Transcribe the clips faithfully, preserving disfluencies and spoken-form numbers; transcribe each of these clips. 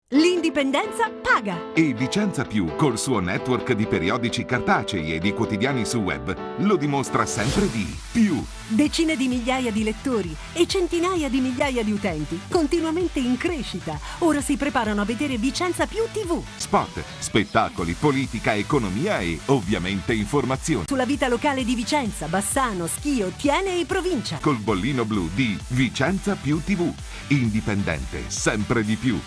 L'indipendenza paga! E Vicenza Più, col suo network di periodici cartacei e di quotidiani su web, lo dimostra sempre di più. Decine di migliaia di lettori e centinaia di migliaia di utenti, continuamente in crescita. Ora si preparano a vedere Vicenza Più tivù. Spot, spettacoli, politica, economia e ovviamente informazioni. Sulla vita locale di Vicenza, Bassano, Schio, Tiene e provincia. Col bollino blu di Vicenza Più tivù. Indipendente, sempre di più.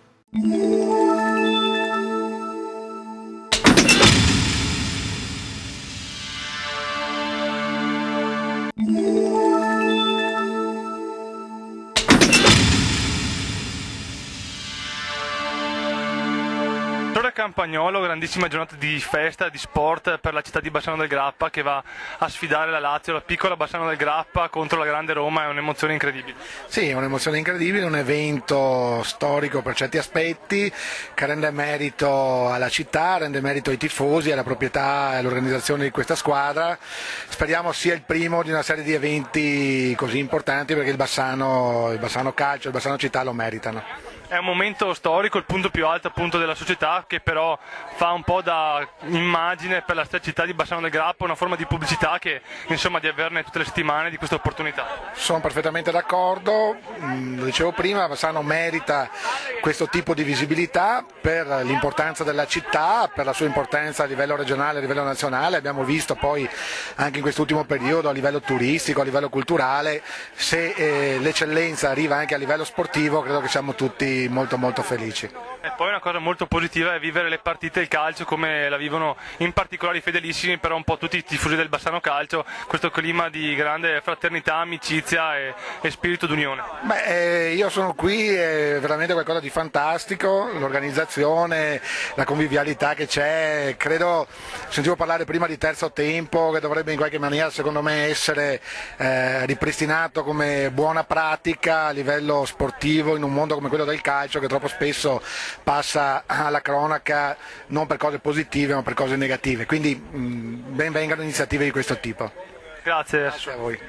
Campagnolo, grandissima giornata di festa, di sport per la città di Bassano del Grappa che va a sfidare la Lazio, la piccola Bassano del Grappa contro la grande Roma. È un'emozione incredibile. Sì, è un'emozione incredibile, un evento storico per certi aspetti che rende merito alla città, rende merito ai tifosi, alla proprietà e all'organizzazione di questa squadra. Speriamo sia il primo di una serie di eventi così importanti perché il Bassano, il Bassano Calcio e il Bassano Città lo meritano. È un momento storico, il punto più alto appunto della società, che però fa un po' da immagine per la stessa città di Bassano del Grappa, una forma di pubblicità che insomma di averne tutte le settimane di questa opportunità. Sono perfettamente d'accordo, lo dicevo prima, Bassano merita questo tipo di visibilità per l'importanza della città, per la sua importanza a livello regionale, a livello nazionale. Abbiamo visto poi anche in quest'ultimo periodo a livello turistico, a livello culturale, se eh, l'eccellenza arriva anche a livello sportivo, credo che siamo tutti molto molto felici. E poi una cosa molto positiva è vivere le partite del calcio come la vivono in particolare i fedelissimi, però un po' tutti i tifosi del Bassano Calcio, questo clima di grande fraternità, amicizia e, e spirito d'unione. Beh, eh, io sono qui, è veramente qualcosa di fantastico, l'organizzazione, la convivialità che c'è, credo, sentivo parlare prima di terzo tempo che dovrebbe in qualche maniera secondo me essere eh, ripristinato come buona pratica a livello sportivo in un mondo come quello del calcio che troppo spesso passa alla cronaca non per cose positive ma per cose negative, quindi mh, ben vengano iniziative di questo tipo. Grazie. Grazie a voi.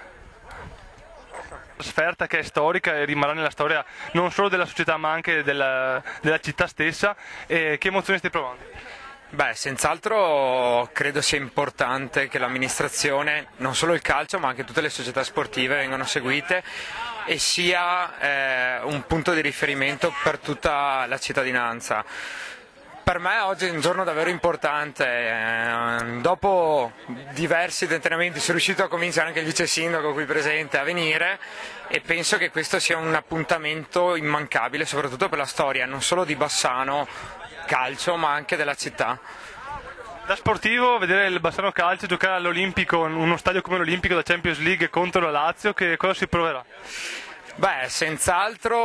Trasferta che è storica e rimarrà nella storia non solo della società ma anche della, della città stessa. E che emozioni stai provando? Beh, senz'altro credo sia importante che l'amministrazione, non solo il calcio ma anche tutte le società sportive vengano seguite e sia eh, un punto di riferimento per tutta la cittadinanza. Per me oggi è un giorno davvero importante, eh, dopo diversi tentennamenti sono riuscito a convincere anche il vice sindaco qui presente a venire e penso che questo sia un appuntamento immancabile soprattutto per la storia non solo di Bassano Calcio ma anche della città. Da sportivo vedere il Bassano Calcio giocare all'Olimpico, in uno stadio come l'Olimpico da Champions League contro la Lazio, che cosa si proverà? Beh, senz'altro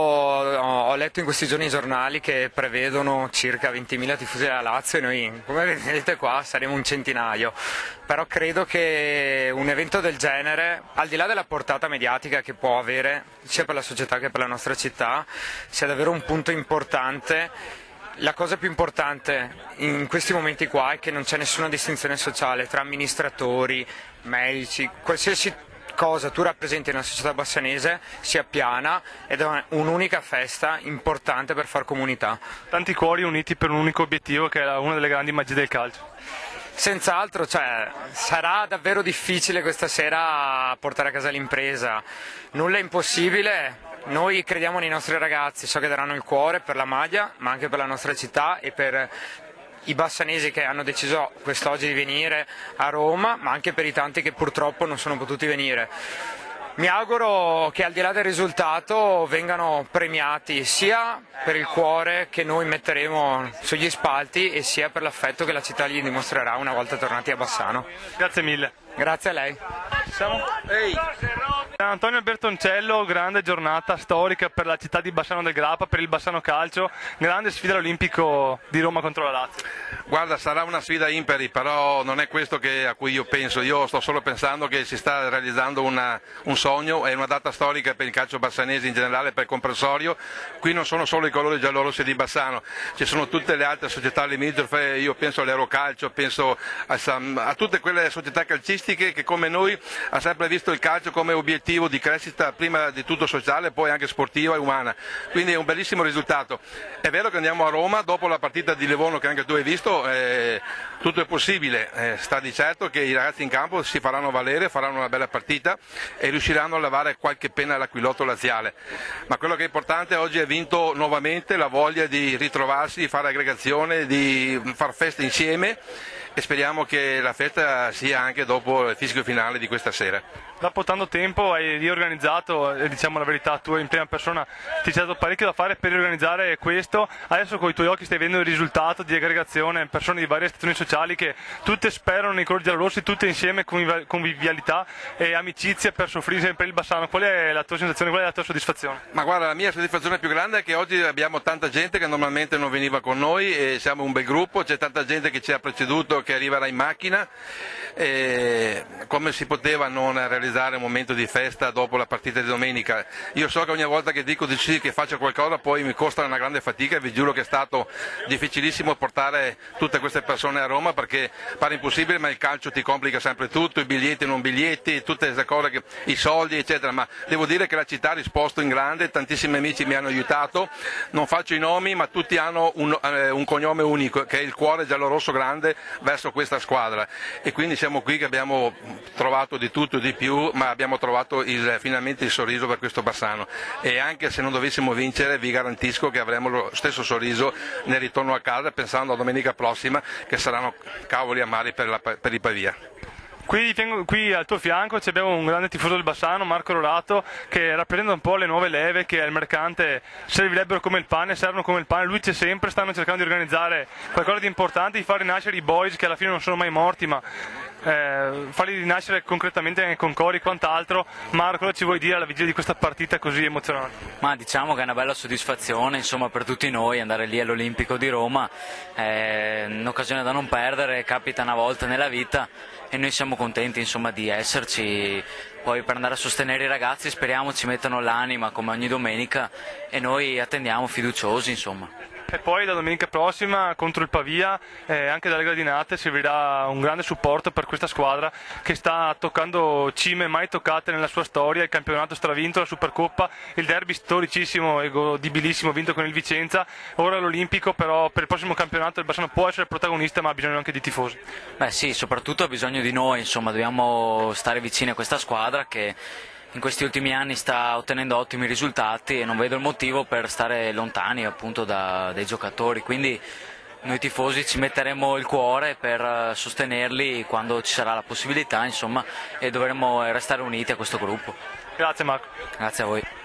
ho letto in questi giorni i giornali che prevedono circa ventimila tifosi della Lazio e noi, come vedete qua, saremo un centinaio. Però credo che un evento del genere, al di là della portata mediatica che può avere sia per la società che per la nostra città, sia davvero un punto importante. La cosa più importante in questi momenti qua è che non c'è nessuna distinzione sociale tra amministratori, medici, qualsiasi cosa tu rappresenti nella società bassanese sia piana ed è un'unica festa importante per far comunità. Tanti cuori uniti per un unico obiettivo che è una delle grandi magie del calcio. Senz'altro, cioè, sarà davvero difficile questa sera portare a casa l'impresa, nulla è impossibile. Noi crediamo nei nostri ragazzi, so che daranno il cuore per la maglia, ma anche per la nostra città e per i bassanesi che hanno deciso quest'oggi di venire a Roma, ma anche per i tanti che purtroppo non sono potuti venire. Mi auguro che al di là del risultato vengano premiati sia per il cuore che noi metteremo sugli spalti e sia per l'affetto che la città gli dimostrerà una volta tornati a Bassano. Grazie mille. Grazie a lei. Siamo? Ehi. Antonio Bertoncello, grande giornata storica per la città di Bassano del Grappa, per il Bassano Calcio, grande sfida all'Olimpico di Roma contro la Lazio. Guarda, sarà una sfida imperi, però non è questo che, a cui io penso, io sto solo pensando che si sta realizzando una, un sogno, è una data storica per il calcio bassanese in generale, per il comprensorio. Qui non sono solo i colori giallorossi di Bassano, ci sono tutte le altre società limitrofe, io penso all'Eurocalcio, penso a, a tutte quelle società calcistiche che come noi ha sempre visto il calcio come obiettivo di crescita prima di tutto sociale, poi anche sportiva e umana, quindi è un bellissimo risultato. È vero che andiamo a Roma dopo la partita di Livorno che anche tu hai visto, eh, tutto è possibile, eh, sta di certo che i ragazzi in campo si faranno valere, faranno una bella partita e riusciranno a levare qualche pena all'Aquilotto laziale, ma quello che è importante oggi è vinto nuovamente la voglia di ritrovarsi, di fare aggregazione, di far festa insieme e speriamo che la festa sia anche dopo il fischio finale di questa sera. Dopo tanto tempo hai riorganizzato, e diciamo la verità, tu in prima persona ti c'è stato parecchio da fare per riorganizzare questo, adesso con i tuoi occhi stai vedendo il risultato di aggregazione, persone di varie stazioni sociali che tutte sperano nei colori giallorossi, tutte insieme, convivialità e amicizia per soffrire sempre il Bassano. Qual è la tua sensazione, qual è la tua soddisfazione? Ma guarda, la mia soddisfazione più grande è che oggi abbiamo tanta gente che normalmente non veniva con noi e siamo un bel gruppo, c'è tanta gente che ci ha preceduto, che arriverà in macchina, e come si poteva non realizzare un momento di festa dopo la partita di domenica? Io so che ogni volta che dico di sì, che faccio qualcosa, poi mi costa una grande fatica e vi giuro che è stato difficilissimo portare tutte queste persone a Roma, perché pare impossibile, ma il calcio ti complica sempre tutto, i biglietti non biglietti, tutte queste cose, che, i soldi eccetera, ma devo dire che la città ha risposto in grande, tantissimi amici mi hanno aiutato, non faccio i nomi ma tutti hanno un, eh, un cognome unico che è il cuore giallorosso grande verso questa squadra, e quindi siamo qui che abbiamo trovato di tutto e di più, ma abbiamo trovato il, finalmente il sorriso per questo Bassano, e anche se non dovessimo vincere vi garantisco che avremo lo stesso sorriso nel ritorno a casa, pensando a domenica prossima che saranno cavoli amari per, la, per il Pavia. Qui, qui al tuo fianco abbiamo un grande tifoso del Bassano, Marco Rorato, che rappresenta un po' le nuove leve che al mercante servirebbero come il pane, servono come il pane. Lui c'è sempre, stanno cercando di organizzare qualcosa di importante, di far rinascere i boys che alla fine non sono mai morti, ma eh, farli rinascere concretamente anche con cori e quant'altro. Marco, cosa ci vuoi dire alla vigilia di questa partita così emozionante? Ma diciamo che è una bella soddisfazione, insomma, per tutti noi andare lì all'Olimpico di Roma, è un'occasione da non perdere, capita una volta nella vita e noi siamo contenti, insomma, di esserci. Poi per andare a sostenere i ragazzi speriamo ci mettano l'anima come ogni domenica e noi attendiamo fiduciosi, insomma. E poi la domenica prossima contro il Pavia, eh, anche dalle gradinate, servirà un grande supporto per questa squadra che sta toccando cime mai toccate nella sua storia, il campionato stravinto, la Supercoppa, il derby storicissimo e godibilissimo vinto con il Vicenza, ora l'Olimpico, però per il prossimo campionato il Bassano può essere protagonista ma ha bisogno anche di tifosi. Beh sì, soprattutto ha bisogno di noi, insomma, dobbiamo stare vicini a questa squadra che in questi ultimi anni sta ottenendo ottimi risultati e non vedo il motivo per stare lontani appunto da, dai giocatori, quindi noi tifosi ci metteremo il cuore per sostenerli quando ci sarà la possibilità, insomma, e dovremo restare uniti a questo gruppo. Grazie Marco. Grazie a voi.